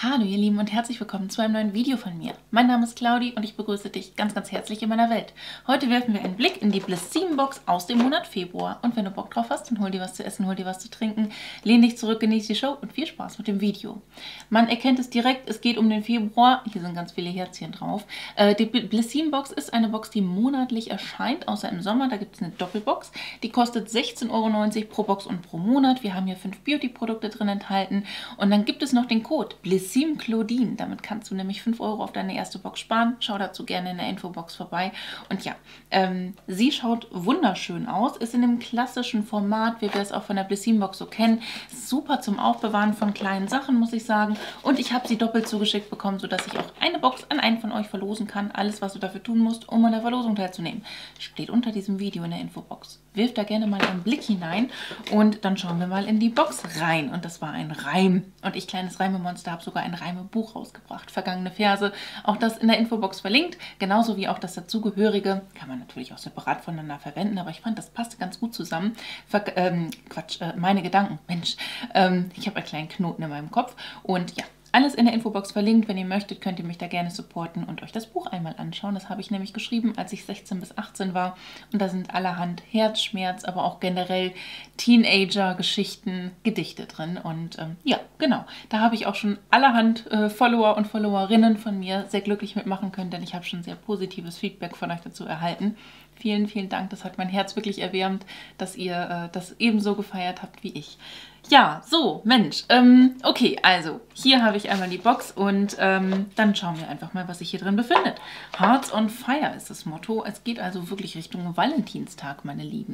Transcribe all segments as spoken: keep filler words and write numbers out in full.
Hallo ihr Lieben und herzlich willkommen zu einem neuen Video von mir. Mein Name ist Claudi und ich begrüße dich ganz ganz herzlich in meiner Welt. Heute werfen wir einen Blick in die Bliss sieben Box aus dem Monat Februar und wenn du Bock drauf hast, dann hol dir was zu essen, hol dir was zu trinken, lehn dich zurück, genieß die Show und viel Spaß mit dem Video. Man erkennt es direkt, es geht um den Februar, hier sind ganz viele Herzchen drauf. Äh, die Bliss sieben Box ist eine Box, die monatlich erscheint, außer im Sommer, da gibt es eine Doppelbox. Die kostet sechzehn Euro neunzig pro Box und pro Monat. Wir haben hier fünf Beauty-Produkte drin enthalten und dann gibt es noch den Code Bliss sieben Claudine. Damit kannst du nämlich fünf Euro auf deine erste Box sparen. Schau dazu gerne in der Infobox vorbei. Und ja, ähm, sie schaut wunderschön aus. Ist in dem klassischen Format, wie wir es auch von der Bliss sieben Box so kennen. Super zum Aufbewahren von kleinen Sachen, muss ich sagen. Und ich habe sie doppelt zugeschickt bekommen, sodass ich auch eine Box an einen von euch verlosen kann. Alles, was du dafür tun musst, um an der Verlosung teilzunehmen, steht unter diesem Video in der Infobox. Wirf da gerne mal einen Blick hinein und dann schauen wir mal in die Box rein. Und das war ein Reim. Und ich, kleines Reimemonster, habe sogar ein Reimebuch rausgebracht. Vergangene Verse. Auch das in der Infobox verlinkt. Genauso wie auch das dazugehörige. Kann man natürlich auch separat voneinander verwenden. Aber ich fand, das passte ganz gut zusammen. Ver ähm, Quatsch, äh, meine Gedanken. Mensch, ähm, ich habe einen kleinen Knoten in meinem Kopf. Und ja, alles in der Infobox verlinkt. Wenn ihr möchtet, könnt ihr mich da gerne supporten und euch das Buch einmal anschauen. Das habe ich nämlich geschrieben, als ich sechzehn bis achtzehn war. Und da sind allerhand Herzschmerz, aber auch generell Teenager-Geschichten, Gedichte drin. Und ähm, ja, genau. Da habe ich auch schon allerhand äh, Follower und Followerinnen von mir sehr glücklich mitmachen können, denn ich habe schon sehr positives Feedback von euch dazu erhalten. Vielen, vielen Dank. Das hat mein Herz wirklich erwärmt, dass ihr äh, das ebenso gefeiert habt wie ich. Ja, so, Mensch. Ähm, okay, also, hier habe ich einmal die Box und ähm, dann schauen wir einfach mal, was sich hier drin befindet. Hearts on Fire ist das Motto. Es geht also wirklich Richtung Valentinstag, meine Lieben.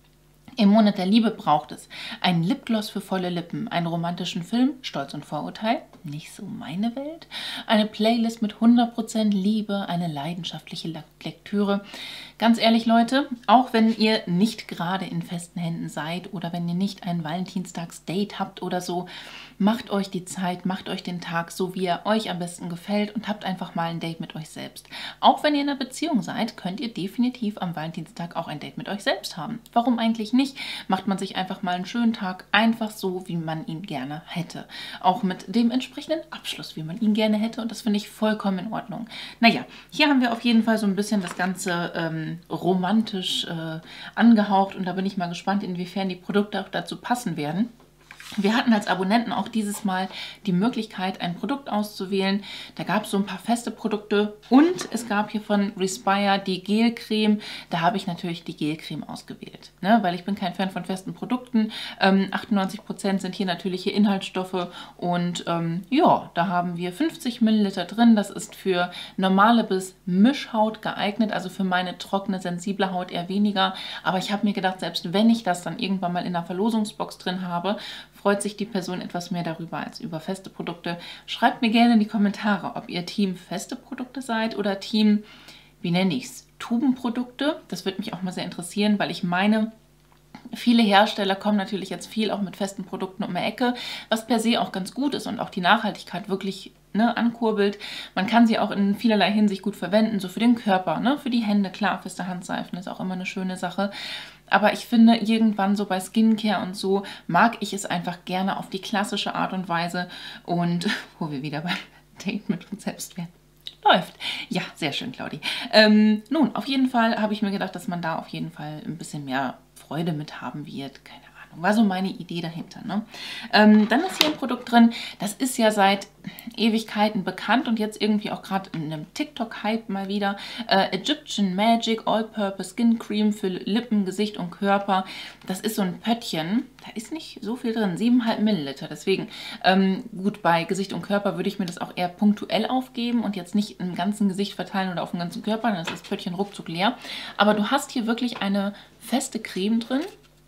Im Monat der Liebe braucht es einen Lipgloss für volle Lippen, einen romantischen Film, Stolz und Vorurteil, nicht so meine Welt, eine Playlist mit hundert Prozent Liebe, eine leidenschaftliche Lektüre. Ganz ehrlich, Leute, auch wenn ihr nicht gerade in festen Händen seid oder wenn ihr nicht ein Valentinstags-Date habt oder so, macht euch die Zeit, macht euch den Tag so, wie er euch am besten gefällt und habt einfach mal ein Date mit euch selbst. Auch wenn ihr in einer Beziehung seid, könnt ihr definitiv am Valentinstag auch ein Date mit euch selbst haben. Warum eigentlich nicht? Macht man sich einfach mal einen schönen Tag, einfach so, wie man ihn gerne hätte. Auch mit dem entsprechenden Abschluss, wie man ihn gerne hätte und das finde ich vollkommen in Ordnung. Naja, hier haben wir auf jeden Fall so ein bisschen das Ganze ähm, romantisch äh, angehaucht und da bin ich mal gespannt, inwiefern die Produkte auch dazu passen werden. Wir hatten als Abonnenten auch dieses Mal die Möglichkeit, ein Produkt auszuwählen. Da gab es so ein paar feste Produkte und es gab hier von Respire die Gelcreme. Da habe ich natürlich die Gelcreme ausgewählt, ne? Weil ich bin kein Fan von festen Produkten. Ähm, achtundneunzig Prozent sind hier natürliche Inhaltsstoffe und ähm, ja, da haben wir fünfzig Milliliter drin. Das ist für normale bis Mischhaut geeignet, also für meine trockene, sensible Haut eher weniger. Aber ich habe mir gedacht, selbst wenn ich das dann irgendwann mal in der Verlosungsbox drin habe, freut sich die Person etwas mehr darüber als über feste Produkte. Schreibt mir gerne in die Kommentare, ob ihr Team feste Produkte seid oder Team, wie nenne ich es, Tubenprodukte. Das würde mich auch mal sehr interessieren, weil ich meine, viele Hersteller kommen natürlich jetzt viel auch mit festen Produkten um die Ecke, was per se auch ganz gut ist und auch die Nachhaltigkeit wirklich ne, ankurbelt. Man kann sie auch in vielerlei Hinsicht gut verwenden, so für den Körper, ne, für die Hände, klar, feste Handseifen ist auch immer eine schöne Sache. Aber ich finde, irgendwann so bei Skincare und so mag ich es einfach gerne auf die klassische Art und Weise und wo wir wieder beim Date mit uns selbst wären. Läuft. Ja, sehr schön, Claudi. Ähm, nun, auf jeden Fall habe ich mir gedacht, dass man da auf jeden Fall ein bisschen mehr Freude mit haben wird. Keine Ahnung. War so meine Idee dahinter. Ne? Ähm, dann ist hier ein Produkt drin, das ist ja seit Ewigkeiten bekannt und jetzt irgendwie auch gerade in einem TikTok-Hype mal wieder. Äh, Egyptian Magic All-Purpose Skin Cream für Lippen, Gesicht und Körper. Das ist so ein Pöttchen. Da ist nicht so viel drin, sieben Komma fünf Milliliter. Deswegen, ähm, gut, bei Gesicht und Körper würde ich mir das auch eher punktuell aufgeben und jetzt nicht im ganzen Gesicht verteilen oder auf dem ganzen Körper. Dann ist das Pöttchen ruckzuck leer. Aber du hast hier wirklich eine feste Creme drin.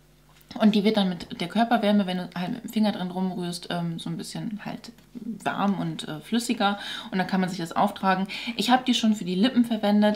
Und die wird dann mit der Körperwärme, wenn du halt mit dem Finger drin rumrührst, ähm, so ein bisschen halt warm und äh, flüssiger. Und dann kann man sich das auftragen. Ich habe die schon für die Lippen verwendet.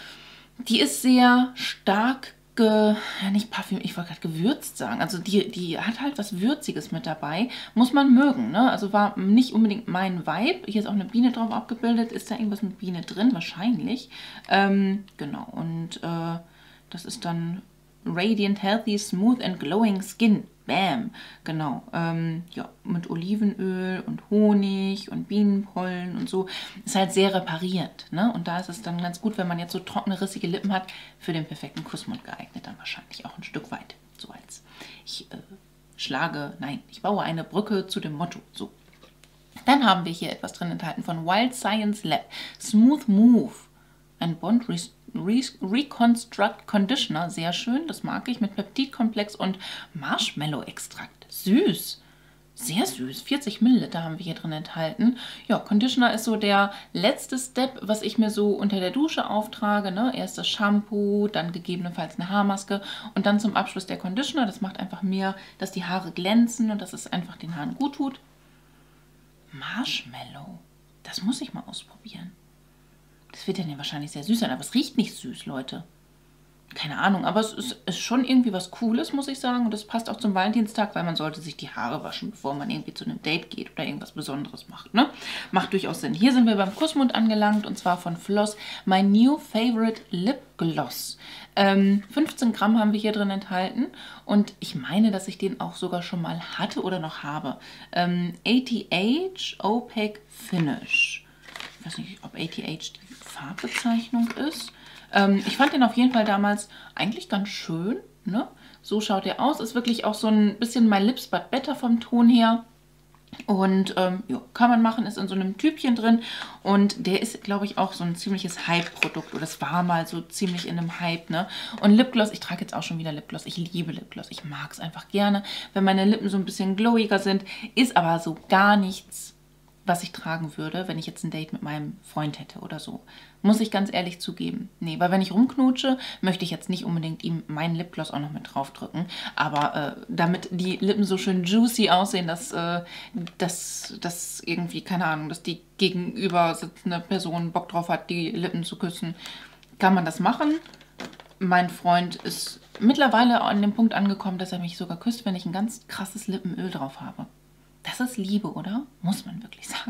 Die ist sehr stark, ge, ja nicht Parfüm, ich wollte gerade gewürzt sagen. Also die, die hat halt was Würziges mit dabei. Muss man mögen, ne? Also war nicht unbedingt mein Vibe. Hier ist auch eine Biene drauf abgebildet. Ist da irgendwas mit Biene drin? Wahrscheinlich. Ähm, genau. Und äh, das ist dann Radiant, Healthy, Smooth and Glowing Skin. Bam, genau. Ähm, ja, mit Olivenöl und Honig und Bienenpollen und so. Ist halt sehr reparierend, ne? Und da ist es dann ganz gut, wenn man jetzt so trockene, rissige Lippen hat, für den perfekten Kussmund geeignet dann wahrscheinlich auch ein Stück weit. So als ich äh, schlage, nein, ich baue eine Brücke zu dem Motto. So. Dann haben wir hier etwas drin enthalten von Wild Science Lab. Smooth Move. Ein Bond Re Re Reconstruct Conditioner. Sehr schön, das mag ich. Mit Peptidkomplex und Marshmallow-Extrakt. Süß. Sehr süß. vierzig Milliliter haben wir hier drin enthalten. Ja, Conditioner ist so der letzte Step, was ich mir so unter der Dusche auftrage. Ne? Erst das Shampoo, dann gegebenenfalls eine Haarmaske und dann zum Abschluss der Conditioner. Das macht einfach mehr, dass die Haare glänzen und dass es einfach den Haaren gut tut. Marshmallow. Das muss ich mal ausprobieren. Das wird dann ja wahrscheinlich sehr süß sein, aber es riecht nicht süß, Leute. Keine Ahnung, aber es ist, ist schon irgendwie was Cooles, muss ich sagen. Und das passt auch zum Valentinstag, weil man sollte sich die Haare waschen, bevor man irgendwie zu einem Date geht oder irgendwas Besonderes macht. Ne? Macht durchaus Sinn. Hier sind wir beim Kussmund angelangt und zwar von Floss My New Favorite Lip Gloss. Ähm, fünfzehn Gramm haben wir hier drin enthalten und ich meine, dass ich den auch sogar schon mal hatte oder noch habe. Ähm, A T H Opaque Finish. Ich weiß nicht, ob A T H die Farbbezeichnung ist. Ähm, ich fand den auf jeden Fall damals eigentlich ganz schön. Ne? So schaut er aus. Ist wirklich auch so ein bisschen My Lips But Better vom Ton her. Und ähm, ja, kann man machen, ist in so einem Tübchen drin. Und der ist, glaube ich, auch so ein ziemliches Hype-Produkt. Oder es war mal so ziemlich in einem Hype. Ne? Und Lipgloss, ich trage jetzt auch schon wieder Lipgloss. Ich liebe Lipgloss. Ich mag es einfach gerne, wenn meine Lippen so ein bisschen glowiger sind. Ist aber so gar nichts, was ich tragen würde, wenn ich jetzt ein Date mit meinem Freund hätte oder so. Muss ich ganz ehrlich zugeben. Nee, weil wenn ich rumknutsche, möchte ich jetzt nicht unbedingt ihm meinen Lipgloss auch noch mit draufdrücken. Aber äh, damit die Lippen so schön juicy aussehen, dass, äh, dass, dass irgendwie, keine Ahnung, dass die gegenüber sitzende Person Bock drauf hat, die Lippen zu küssen, kann man das machen. Mein Freund ist mittlerweile an dem Punkt angekommen, dass er mich sogar küsst, wenn ich ein ganz krasses Lippenöl drauf habe. Das ist Liebe, oder? Muss man wirklich sagen.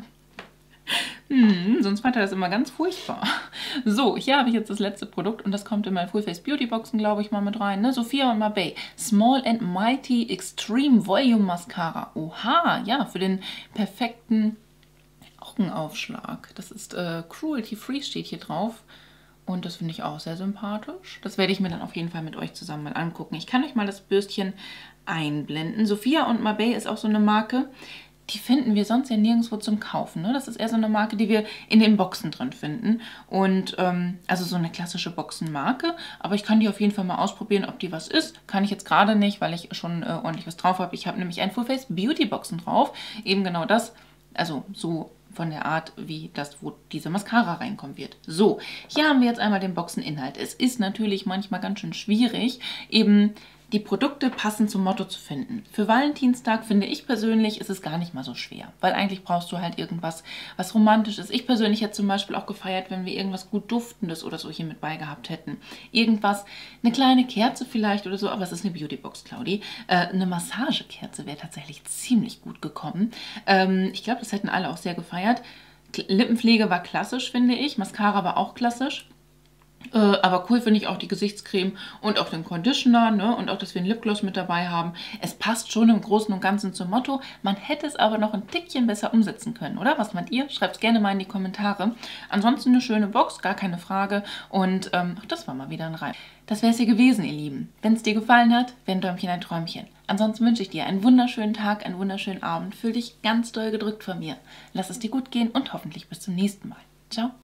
Hm, sonst fand er das immer ganz furchtbar. So, hier habe ich jetzt das letzte Produkt und das kommt in meine Full Face Beauty Boxen, glaube ich, mal mit rein. Ne? Sophia und Marbey. Small and Mighty Extreme Volume Mascara. Oha, ja, für den perfekten Augenaufschlag. Das ist äh, Cruelty Free, steht hier drauf. Und das finde ich auch sehr sympathisch. Das werde ich mir dann auf jeden Fall mit euch zusammen mal angucken. Ich kann euch mal das Bürstchen einblenden. Sophia und Marbey ist auch so eine Marke, die finden wir sonst ja nirgendwo zum Kaufen. Ne? Das ist eher so eine Marke, die wir in den Boxen drin finden. Und ähm, also so eine klassische Boxenmarke. Aber ich kann die auf jeden Fall mal ausprobieren, ob die was ist. Kann ich jetzt gerade nicht, weil ich schon äh, ordentlich was drauf habe. Ich habe nämlich ein Full Face Beauty Boxen drauf. Eben genau das. Also so von der Art, wie das, wo diese Mascara reinkommen wird. So, hier haben wir jetzt einmal den Boxeninhalt. Es ist natürlich manchmal ganz schön schwierig, eben die Produkte passend zum Motto zu finden. Für Valentinstag finde ich persönlich, ist es gar nicht mal so schwer, weil eigentlich brauchst du halt irgendwas, was romantisch ist. Ich persönlich hätte zum Beispiel auch gefeiert, wenn wir irgendwas gut Duftendes oder so hier mit bei gehabt hätten. Irgendwas, eine kleine Kerze vielleicht oder so, aber es ist eine Beautybox, Claudi. Äh, eine Massagekerze wäre tatsächlich ziemlich gut gekommen. Ähm, ich glaube, das hätten alle auch sehr gefeiert. Lippenpflege war klassisch, finde ich. Mascara war auch klassisch. Äh, aber cool finde ich auch die Gesichtscreme und auch den Conditioner, ne? Und auch, dass wir einen Lipgloss mit dabei haben. Es passt schon im Großen und Ganzen zum Motto. Man hätte es aber noch ein Tickchen besser umsetzen können, oder? Was meint ihr? Schreibt es gerne mal in die Kommentare. Ansonsten eine schöne Box, gar keine Frage. Und ähm, ach, das war mal wieder ein Reim. Das wäre es hier gewesen, ihr Lieben. Wenn es dir gefallen hat, wäre ein Däumchen ein Träumchen. Ansonsten wünsche ich dir einen wunderschönen Tag, einen wunderschönen Abend. Fühl dich ganz doll gedrückt von mir. Lass es dir gut gehen und hoffentlich bis zum nächsten Mal. Ciao.